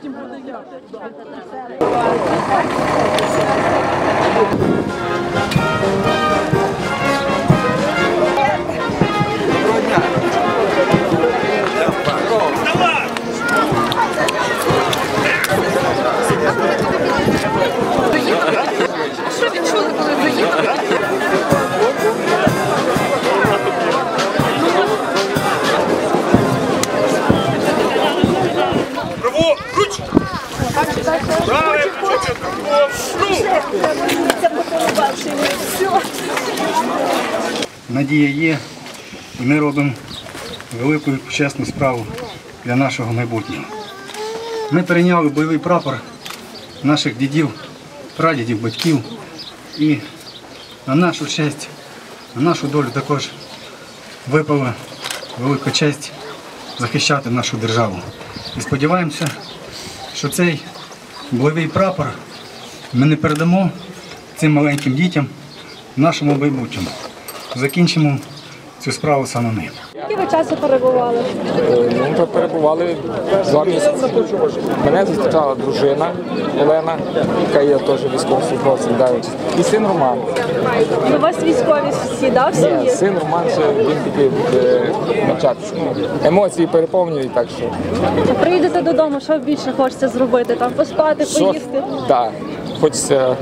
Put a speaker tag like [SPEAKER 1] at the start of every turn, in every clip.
[SPEAKER 1] потім буде я.
[SPEAKER 2] Що відчули, коли доїхали?
[SPEAKER 3] Право, руч! Правильно,
[SPEAKER 4] Надія є, і ми робимо велику і почесну справу для нашого майбутнього. Ми перейняли бойовий прапор наших дідів, прадідів, батьків і на нашу честь, на нашу долю також випала велика честь захищати нашу державу. І сподіваємося, що цей бойовий прапор ми не передамо цим маленьким дітям в нашому майбутньому. Закінчимо цю справу саме ми.
[SPEAKER 5] Скільки ви часу перебували?
[SPEAKER 6] Ми перебували 2 місяці. Мене зустрічала дружина Олена, яка є теж військовослужбовцем, і син Роман.
[SPEAKER 5] У вас військові всі, да, в сім'ї?
[SPEAKER 6] Ні, син Роман, ще він тільки навчатися. Емоції переповнюють, так що.
[SPEAKER 5] Приїдете додому, що більше хочеться зробити? Там поспати, поїсти?
[SPEAKER 6] Так, хочеться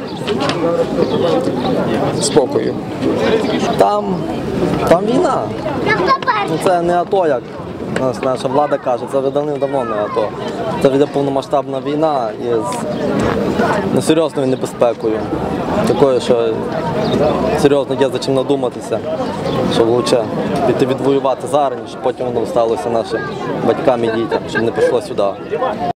[SPEAKER 6] спокою.
[SPEAKER 7] Там війна. Ну, це не АТО, як наша влада каже, це вже давним-давно не АТО. Це вже повномасштабна війна із серйозною небезпекою. Такою, що серйозно є за чим надуматися, що краще піти відвоювати зараз, ніж потім воно сталося нашим батькам і дітям, щоб не пішло сюди.